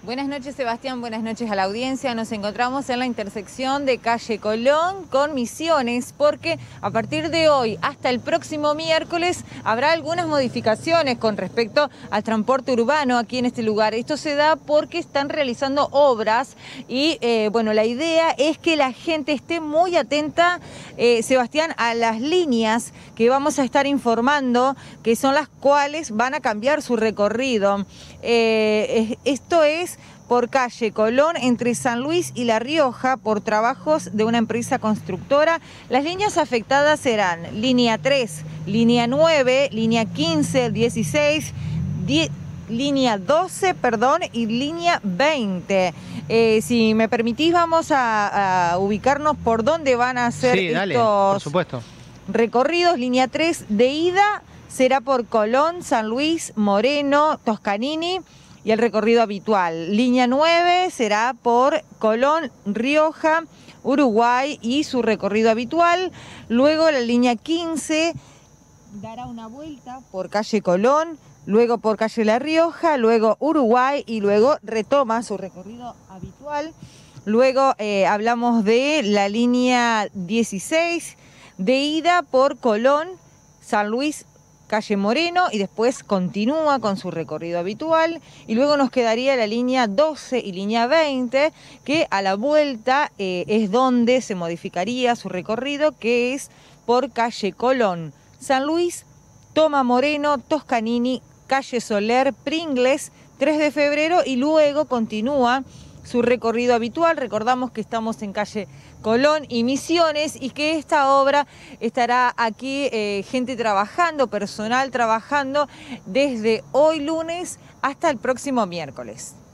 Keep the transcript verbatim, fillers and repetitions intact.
Buenas noches, Sebastián, buenas noches a la audiencia. Nos encontramos en la intersección de calle Colón con Misiones porque a partir de hoy hasta el próximo miércoles habrá algunas modificaciones con respecto al transporte urbano aquí en este lugar. Esto se da porque están realizando obras y eh, bueno, la idea es que la gente esté muy atenta, eh, Sebastián, a las líneas que vamos a estar informando, que son las cuales van a cambiar su recorrido. Eh, esto es por calle Colón entre San Luis y La Rioja por trabajos de una empresa constructora. Las líneas afectadas serán línea tres, línea nueve, línea quince, dieciséis, diez, línea doce, perdón, y línea veinte. Eh, si me permitís, vamos a, a ubicarnos por dónde van a ser sí, estos dale, por supuesto. recorridos. Línea tres de ida será por Colón, San Luis, Moreno, Toscanini y el recorrido habitual. Línea nueve será por Colón, Rioja, Uruguay y su recorrido habitual. Luego la línea quince dará una vuelta por calle Colón, luego por calle La Rioja, luego Uruguay y luego retoma su recorrido habitual. Luego eh, hablamos de la línea dieciséis de ida por Colón, San Luis, calle Moreno y después continúa con su recorrido habitual, y luego nos quedaría la línea doce y línea veinte, que a la vuelta eh, es donde se modificaría su recorrido, que es por calle Colón, San Luis, Toma Moreno, Toscanini, calle Soler, Pringles, tres de febrero y luego continúa su recorrido habitual. Recordamos que estamos en calle Colón y Misiones y que esta obra estará aquí eh, gente trabajando, personal trabajando desde hoy lunes hasta el próximo miércoles.